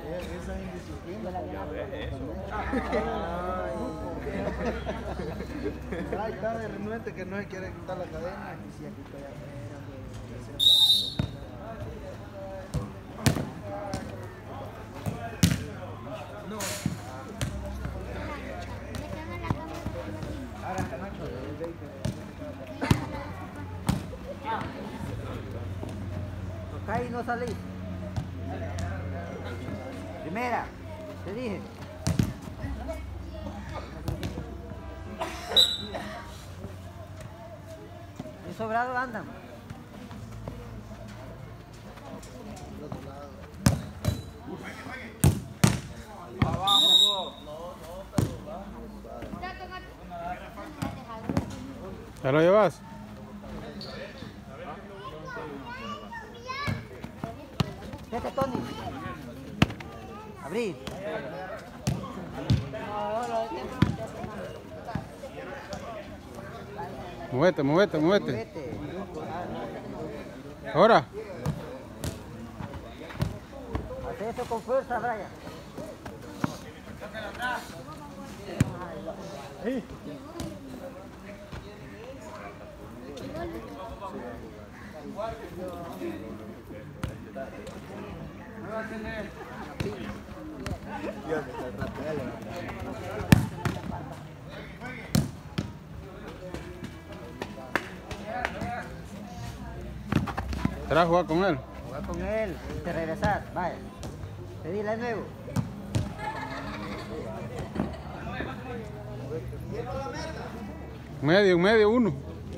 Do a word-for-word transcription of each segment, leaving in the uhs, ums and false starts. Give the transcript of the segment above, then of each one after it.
Esa indisciplina. Ya ves eso. Ay, está de renuente que no se quiere quitar la cadena. Y si aquí estoy afuera, no. Ahora Camacho, acá y no salís. Primera, te dije. Y sobrado andan. Abajo. ¿Ya lo llevas? Vete, Tony. Abrir. Muévete, muévete, muévete. Vete. Ahora. Haz eso con fuerza, Brian. Sí. Dios, que está rapero. ¿Te vas a jugar con él? Jugar con él y te regresar. Vaya. Pedile de nuevo. Medio, medio, uno.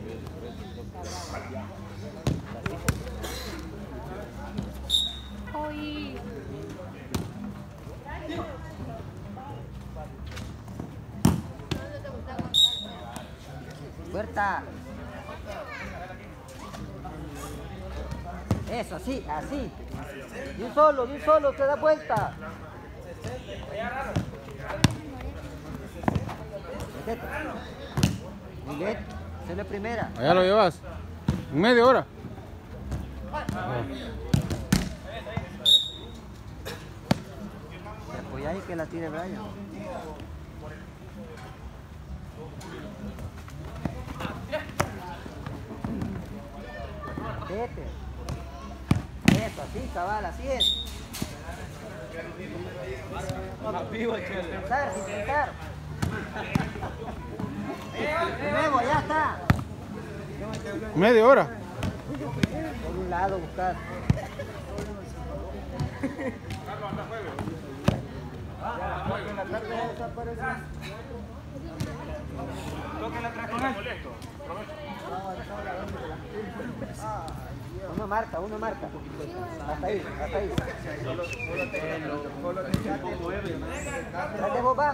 Puerta. Eso, así, así. De un solo, de un solo, te da vuelta. Metete. Miguel, se la primera. Allá lo llevas. En media hora. Te apoyas y que la tire Brian. Vete. Eso, así, cabal, así es. Más vivo, Sin chele. pensar, sin pensar. De nuevo, ya está. Media hora. Por un lado, buscar. Toquen atrás con él. Uno marca, uno marca. Hasta ahí, hasta ahí. Trate vos, va.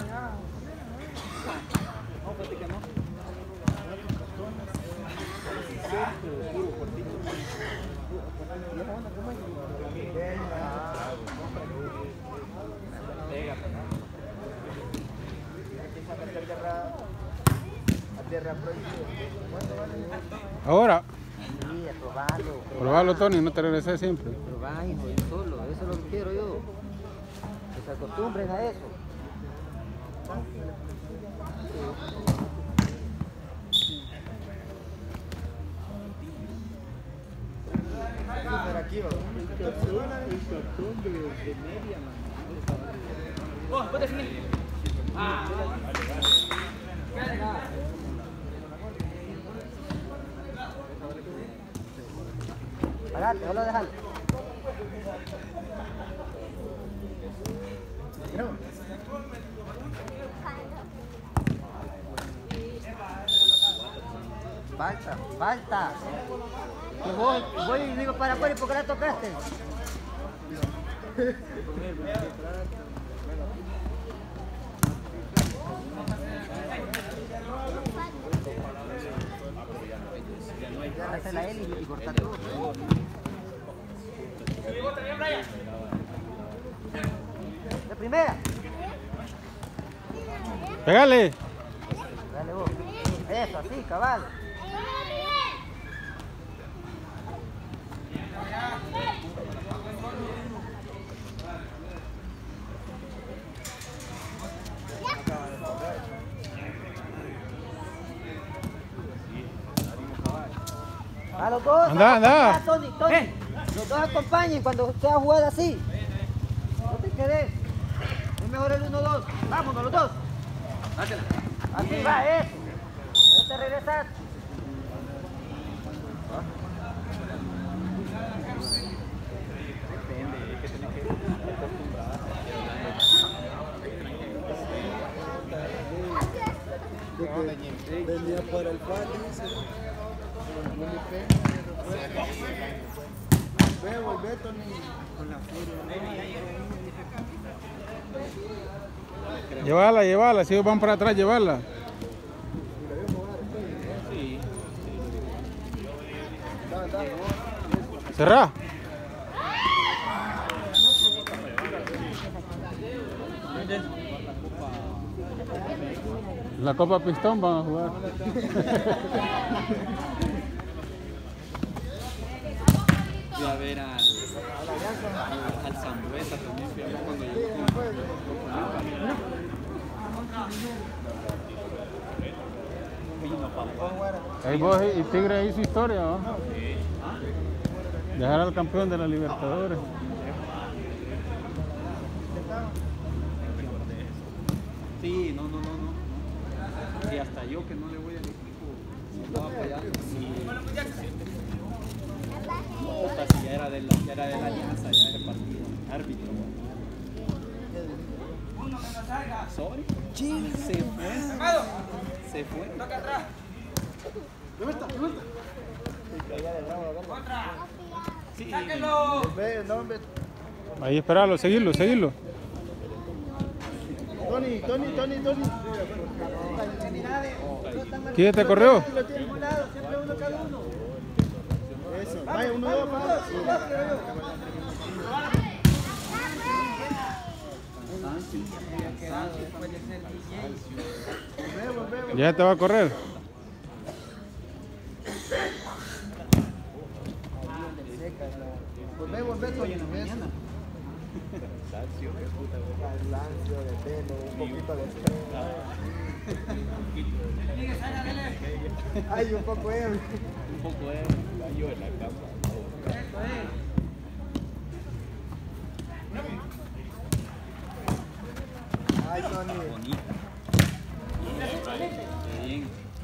Ahora. Sí, probalo. Probalo, Tony, no te regreses siempre. Probá, hijo, yo solo. Eso es lo que quiero yo. Que se acostumbren a eso. Aquí va. Vos, vos definís. Ah. Pagate, solo déjalo. Falta, falta. Que voy, voy y digo para afuera, ¿y por qué la tocaste? Hace a él y, y corta todo. La primera. Pégale. Dale vos. Eso, así, cabal. A los dos. Anda, anda. Ah, Tony, Tony. Eh. Los dos acompañen cuando sea jugada así. No te quedes. Es mejor el uno dos. Vámonos los dos. Dátela. Así va, eso. Ahora te regresas. Depende, es que tenés que acostumbrar. Venía por el cual, dice. Ve, volvé, Tony. Con la furia. Llévala, llévala. Si ellos van para atrás, llévala. Sí. Cerrá. La Copa Pistón van a jugar. Fui a ver al, al Zambuesa también, fui a ver cuando llegó con, con Vino papá. Ahí vos y Tigre hizo historia, ¿no? Dejar al campeón de la Libertadores. Sí, no, no, no, no. Y hasta yo que no le voy al equipo, estaba apoyando. Sí. Puta, si ya era de la, ya era de la alianza, ya era partido. Árbitro. Sorry. Se fue. Se fue. Sí. Ve, no, ve. Ahí esperarlo, seguirlo, seguirlo. Tony, Tony, Tony, Tony. ¿Quién te corrió? Eso. Vaya, uno, dos, para. Ya te va a correr. Volvé, volvé, Tony. Eso. Lancio de pelo, un poquito de pelo. Ay, un poco él. Un poco de gallo en la cama. Ay, Tony. Bonito. Bien.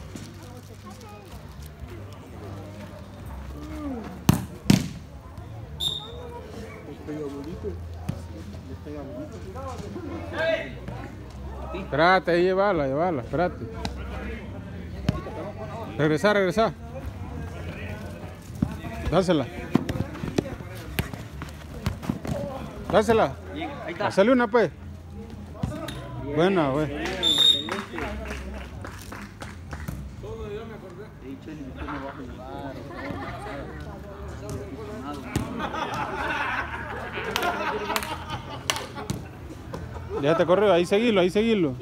Les pega bonito. Les pega bonito. Espérate, ahí llévala, llévala, espérate. Regresa, regresa. Dásela. Dásela. Bien, ahí está. Hacele una, pues. Buena, güey. Sí, Cheli, usted no va a jugar. Ya te corrió, ahí seguilo, ahí seguilo.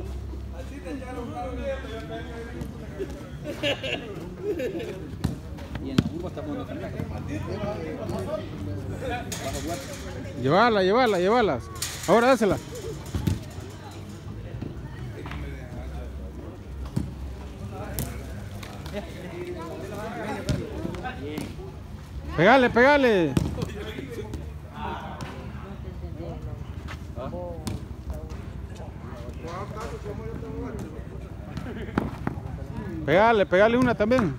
Y en la urba está bueno también. Llévala, llévala, llévala. Ahora dásela. Pegale, pegale. Pegale, pegale una también.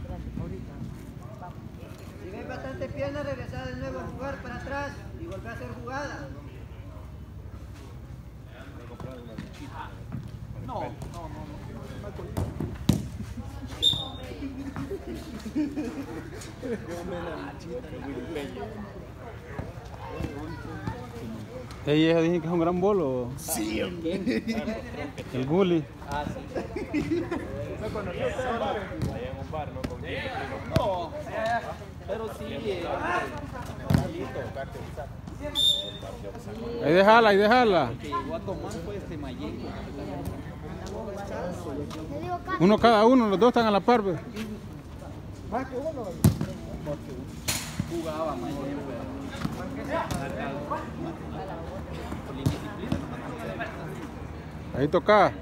Si ven bastante pierna, regresar de nuevo a jugar para atrás y volver a hacer jugada. No, no, no, Ella dije que es un gran bolo. Sí, hombre. El Gulli. Ah, sí. No, pero sí. eh, Ahí déjala, ahí déjala. que llegó a tomar fue este Mayenco. Uno cada uno, los dos están a la par. Pues. Más que uno. Jugaba Mayenco, pero por la indisciplina. Ahí toca.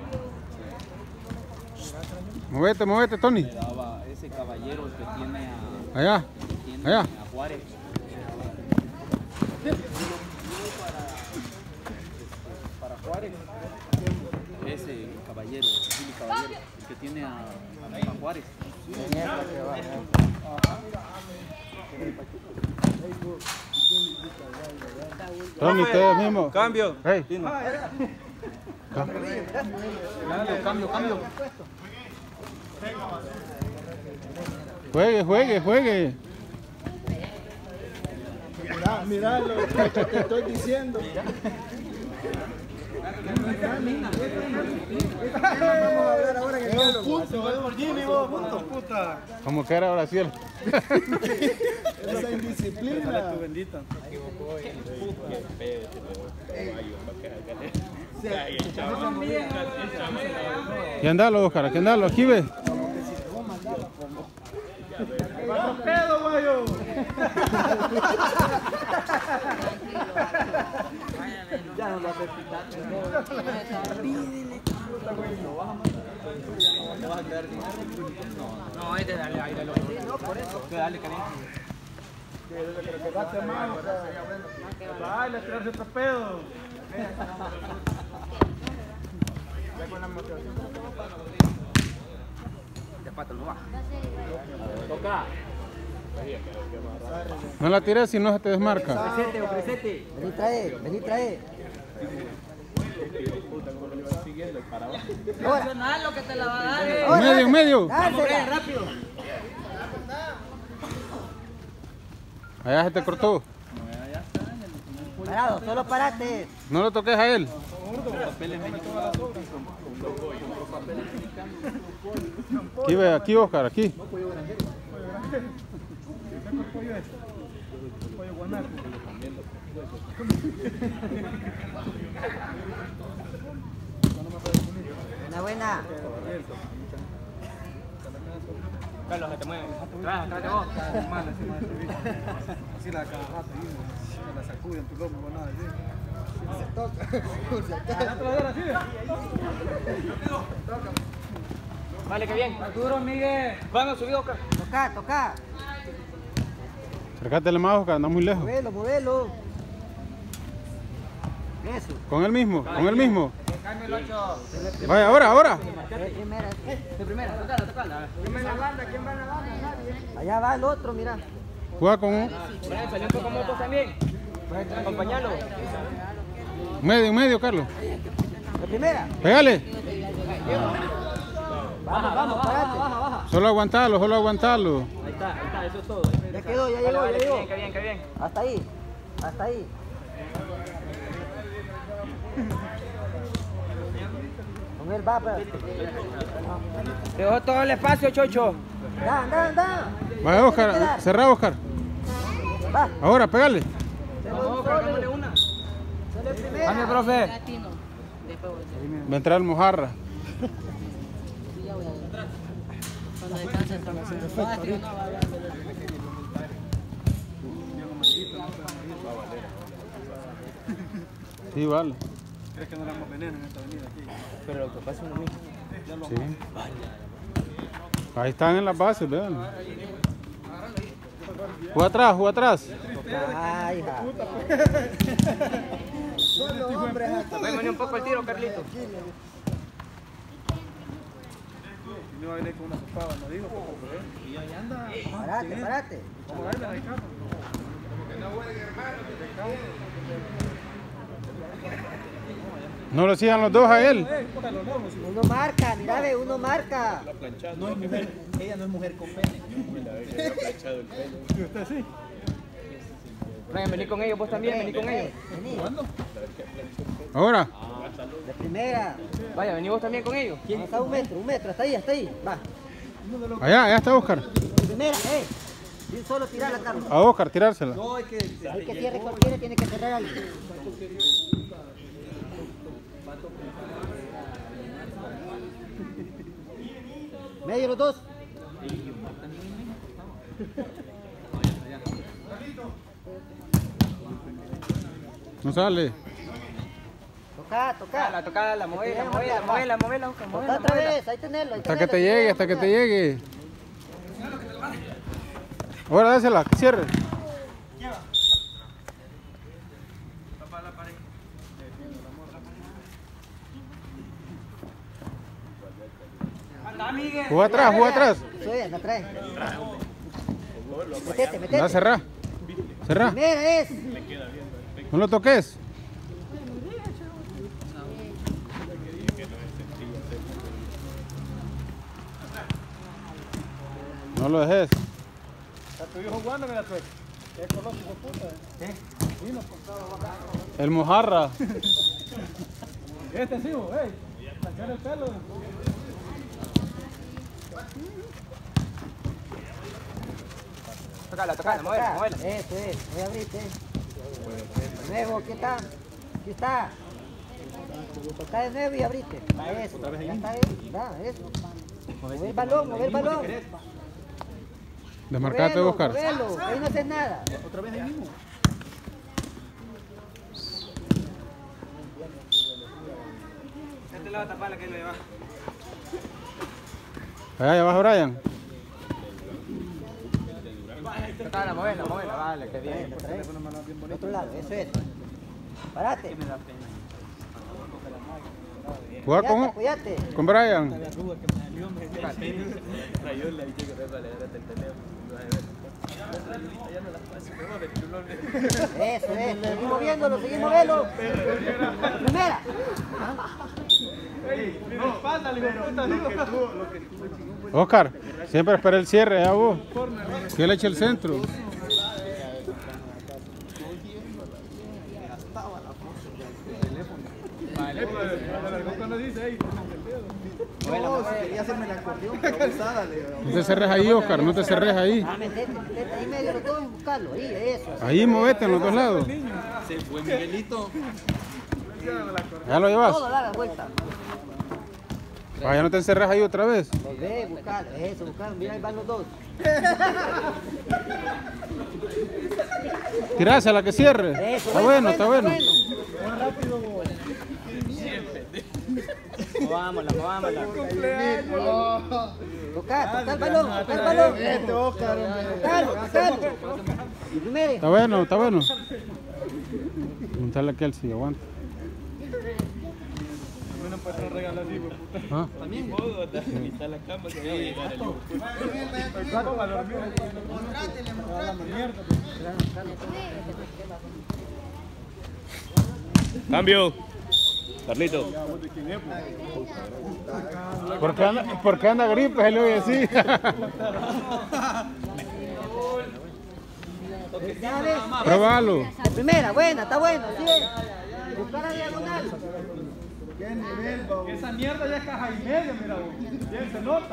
Movete, movete, Tony. Le daba ese caballero que tiene a... Allá. tiene Allá. a Juárez. Para, para Juárez. Ese caballero, Billy Caballero, el que tiene a, a, a Juárez. Son ustedes mismos. Cambio. Hey. Cambio, cambio, cambio. Juegue, juegue, juegue. Mira, mira lo que te estoy diciendo. Vamos a ver ahora en el diálogo. Punto, por Jimmy, vos, punto, puta. Como que era ahora sí. Esa indisciplina. Bendita. Y andalo, Oscar, aquí andalo, aquí ve. pedo, mayo! Ya no lo hace pitar. No, es de darle aire a los. Sí, no, por eso. De darle caliente. Dale, tirarse otro pedo. Ya con la motivación. De pato no va. Toca. No la tires si no se te desmarca. Presente o presente. Vení, trae, vení, trae. Ahora, lo que te la va a dar. eh. En medio, en medio. Dársela, rápido. Allá se te cortó. Parado, solo parate. No lo toques a él. Aquí ve, aquí Oscar, aquí. Buena, buena. Carlos, se te mueve. Atrás, atrás de vos. Así la cada rato, y la sacuden tu lomo, no nada, Vale, que bien. Duro, Miguel. Van a subir, Oscar. Toca, toca. Acércatele más, Oscar, anda muy lejos. Movelo, movelo. Eso. Con él mismo, con él mismo. Cambio el ocho. Vaya, ahora, ahora. De primera. De primera, tocala, tocala. ¿Quién va en la banda? ¿Quién va en la banda? Nadie. Allá va el otro, mira. Juega con un Brian, salió un poco motos también. Acompañalo. medio, medio, Carlos. De primera. Pégale. Vamos, vamos, parate. Baja, baja. Solo aguantarlo, solo aguantarlo. Ahí está, ahí está, eso es todo. Ya quedó, ya Vale, llegó, vale, ya que llegó. bien, que bien, que bien. Hasta ahí. Hasta ahí. Con él va, pero. Te dejo todo el espacio, Chocho. Da, da, da. Vaya, Oscar, cerra, Oscar. Va. Ahora, pégale. Vamos, cargámosle una. Sale primera. Cambio, profe. Va a entrar el mojarra. Sí, vale. ¿Crees que no le damos veneno en esta avenida aquí? Pero lo que pasa es lo mismo. Sí. Ahí están en las bases, vean. Juega atrás, juega atrás. Ay, hija. Solo hombres aquí. Véngame un poco el tiro, Carlito. No va a venir con una sopada, no digo, pero y ahí anda. Parate, parate. Vamos a darle a Ricardo. No lo sigan los dos a él. Uno marca, mira, ve, uno marca. No es mujer, ella no es mujer con pene. ¿Usted sí? Brian, vení con ellos, vos también, vení con ellos. Vení. Ahora. De primera. Vaya, vení vos también con ellos. Vamos a un metro, un metro, hasta ahí, hasta ahí. Va. Allá, allá está Oscar. De primera, eh. Y un solo tirar la Carlos. A Oscar, tirársela. No, hay que. El que cierre cualquiera tiene que cerrar algo. Medio los dos. No sale. Toca, toca. La tocada, la movela, movela, movela, movela, Oscar, Toca movela, otra movela. vez, ahí tenerlo. Ahí Hasta que tenerlo, te llegue, hasta que te llegue. Ahora dásela, que cierre. Juega atrás, juega atrás. Soy, anda atrás. Metete, metete. Anda, cerrá. Cerrá. Mira, es. No lo toques. No lo dejes. Está tu hijo jugando, mira tú. Qué coloso, hijo de puta. ¿Eh? Vino por todo abajo. El mojarra. Este sí, ey. Sacar el pelo. Tocala, tocala, movela, movela. Eso es, voy a abrirte. Nuevo, aquí está. Aquí está. Toca de nuevo y abrite. Va eso. Ya está ahí. Da, eso. Mover el balón, mover el balón. Desmarcate, Movelo, Oscar. movelo, ahí no haces nada. Otra vez ahí mismo. Este lado tapala que lo lleva. Allá, allá abajo, Brian. Tocala, movela, movela, vale, qué bien. Por otro lado, eso es. Parate. Juega con, Cuídate, cuídate. con Brian. Eso es, seguimos moviéndolo, seguimos moviéndolo. Primera. Oscar, siempre espera el cierre, ya vos. Que le eche el centro. Quería hacerme la acordeón, pero pesada, le digo. No te cerres ahí, Oscar, no te cerres ahí. Ah, metete, metete ahí medio los dos y buscarlo, ahí, eso. Ahí movete en los dos lados. Se fue Miguelito. Ya lo llevas. Todo, da la vuelta. Vaya, no te encerres ahí otra vez. Volvé, buscar, eso, buscar, mira, ahí van los dos. Tirásela, la que cierre. Eso, Está bueno, está bueno. Movámosla, movámosla. Tocar, tocar el balón, tocar el balón. Tocarlo, tocarlo. Y primero. Está bueno, está bueno. Montarle aquí al si aguanta. No puedes regalar así, güey, puta. ¿Ah? También. Modo de mitad la cama que va a llegar el hijo. ¿Cuánto va a dormir? Cambio. Carlito. ¿Por qué anda, por qué anda gripe? Se le oye así. Ya ves. Pruébalo. La primera, buena, está bueno, sí es. Buscar la diagonal. ¿Qué nivel, babo? Esa mierda ya es caja y media, mira, vos. Bien se nota.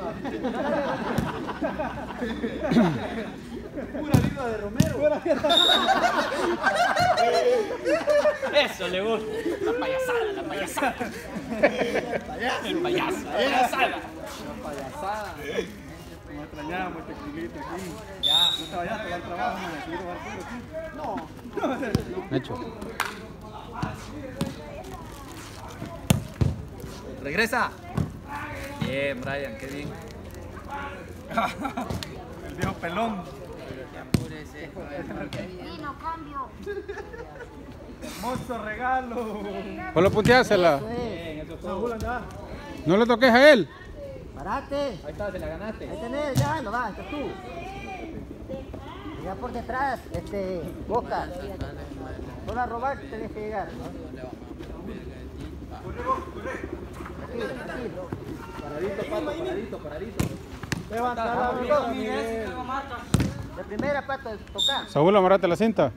Pura vida de Romero. Pura Eso le gusta. La payasada, la payasada. El payaso, la payasada. payasada. Nos extrañamos este culito aquí. Ya. No te vayas a pegar el trabajo, no me quiero jugar aquí. No. Hecho. Regresa. Bien, Brian, qué bien. El viejo pelón. Sí, no cambio. Hermoso regalo. Solo punteásela. Eso es. No le toques a él. Parate. Ahí está, te la ganaste. Ahí tenés, ya, no va, estás tú. Ya por detrás, este, Oscar. Solo a robar tenés que llegar, ¿no? Tranquilo, tranquilo. Paradito, Pato, paradito, paradito. Levanta la mano. La primera, Pato, es tocar. Saúl, amarrate la cinta.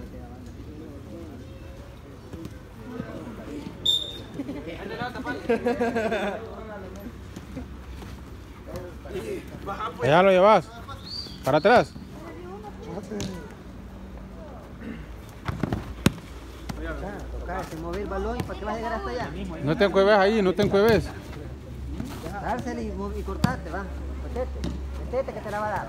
Ya lo llevas. Para atrás. Tocar, se mover el balón y para que vas a llegar hasta allá. No te encueves ahí, no te encueves. Dársela y, mov- y cortarte, va. Metete, metete que te la va a dar.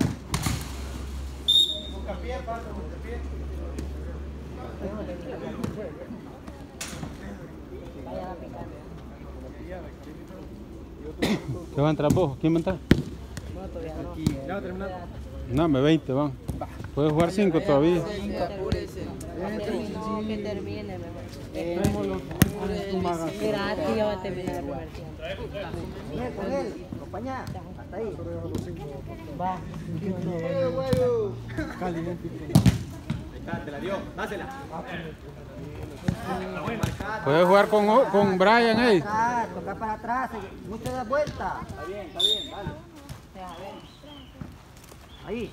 ¿Qué va a entrar vos? ¿Quién va a entrar? Ya terminaste. No, me veinte van. Puedes jugar cinco todavía. No, que termine, mejor. Gratis, ya va a terminar el primer tiempo. Ven con él, acompañá. Hasta ahí. Va. Caliente. Te la dio, dásela. Puedes jugar con, con Brian ahí. Atrás, toca para atrás, no te das vuelta. Está bien, está bien, dale. Ahí.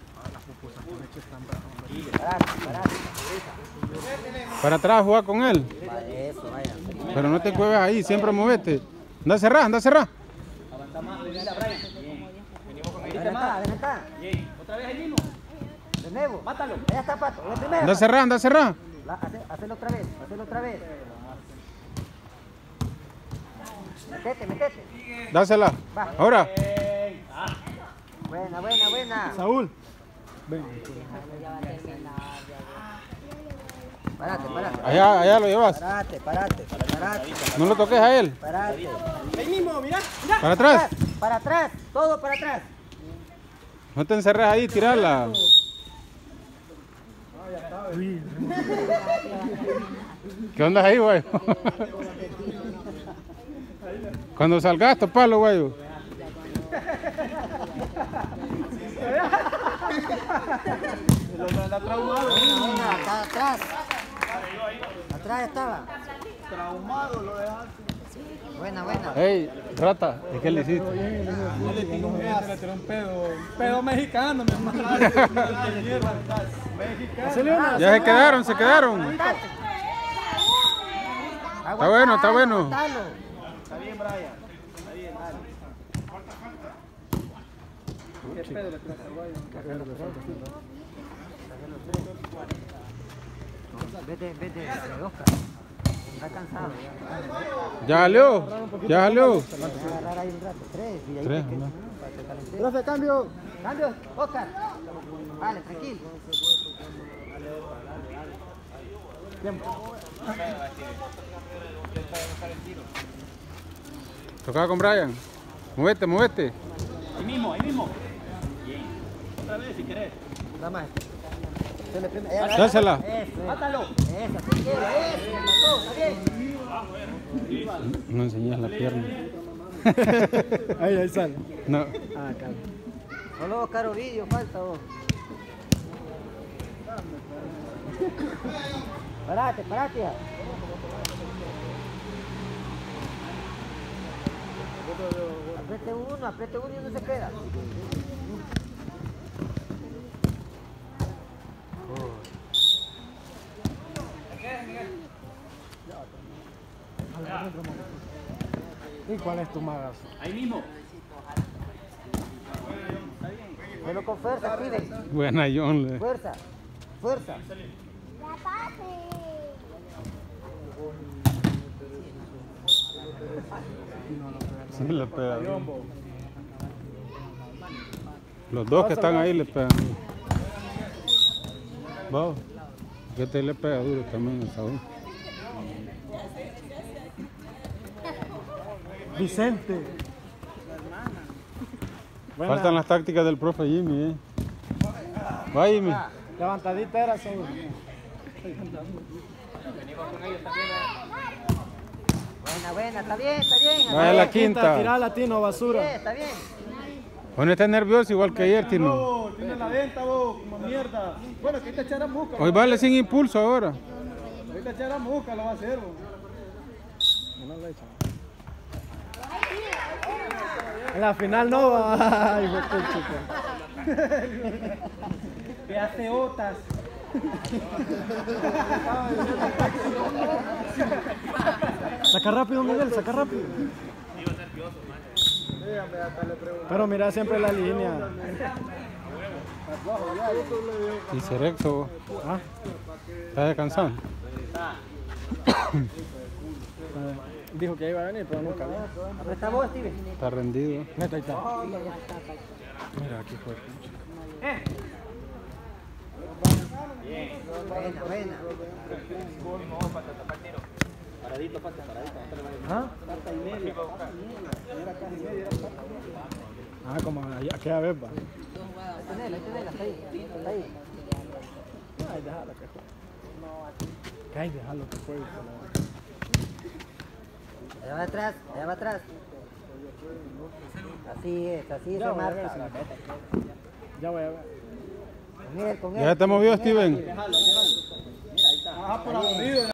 Parate, parate. Para atrás jugar con él. Eso, vaya. Pero no te cueves ahí, siempre movete. Anda a cerrar, anda a cerrar. Avanza más, le a Brian. Bien. Venimos con Ven Edith acá, más. ven acá. Bien. Otra vez ahí mismo. De nuevo. Mátalo. Allá está Pato, el primero. Anda a cerrar, anda a cerrar. La- hace- Hacelo otra vez, hacelo otra vez. Metete, metete. Dásela. Ahora. Buena, buena, buena. Saúl. Ven. Parate, parate. Allá, allá lo llevas. Parate, parate, parate, No lo toques a él. parate. Ahí mismo, mirá, mirá. Para atrás. Para atrás, todo para atrás. No te encerres ahí, tirarla. ¿Qué onda ahí, güey? Cuando salgas, topalo, güey. Está traumado. Buena, acá atrás. Atrás estaba. Traumado lo dejaste. Buena, buena. Ey, rata, ¿y qué le hiciste? Le tiró un pedo. Un pedo mexicano, mi hermano. Mexicano. Ya se quedaron, se quedaron. Está bueno, está bueno. Aguantalo. Está bien, Brian. Está bien, dale. ¿Qué pedo le tiraste al guayo? Vete, vete, Oscar. Está cansado ya. Ya salió, ya salió. Voy a agarrar ahí un rato. Tres. Y ahí Tres, te- ¿no? para que calentee. Profe, cambio. Cambio, Oscar. Vale, tranquilo. Tocaba con Brian. Movete, movete. Ahí mismo, ahí mismo. Bien. Otra vez si querés. Nada más. Dale, primero. Eh, Dásela. Eso, Mátalo. eso, así quiero, eso, pasó, está bien. No enseñas la pierna. Ahí, ahí sale. No. Ah, calma. Solo Oscar Ovidio falta vos. Parate, parate ya. Apriete uno, apriete uno y uno se queda. ¿Y cuál es tu magazo? Ahí mismo. Pero con fuerza, pibe. Buena, John. le- Fuerza, fuerza. Sí, le pega. Los dos que están ahí le pegan. Vamos. Que te le pega duro también el Saúl. Vicente. Buena. Faltan las tácticas del profe Jimmy, eh. Va, Jimmy. Levantadita era Saúl. Buena, buena, está bien, está bien. Vaya a la quinta. Tirar latino, basura. Bien, está bien. Hoy no está nervioso igual que ayer, Tino. No, tiene la venta vos, como mierda. Bueno, que te echara musca. Hoy vale sin impulso ahora. Ahorita echara musca, lo va a hacer vos. No lo echa. En la final no. Ay, hijo de chica. Que hace otas. Saca rápido, Miguel, saca rápido. Pero mira siempre la línea. Y Cerexo, ¿Ah? ¿estás descansando? Dijo que iba a venir, pero nunca vino. Apreta vos, Steven. Está rendido. Neta, ahí está. Mira, aquí fue. Buena, buena. Paradito, pata, paradito. ¿Ah? Ah, como aquella vez, va. Ahí tenés, ahí tenés, hasta ahí. Hasta ahí. Ay, déjalo que juegue. Ay, déjalo que juegue. Allá va atrás, allá va atrás. Así es, así se marca. Ya voy a ver. Con él, con él. ¿Ya te movió, Steven? Ajá, por aburrido.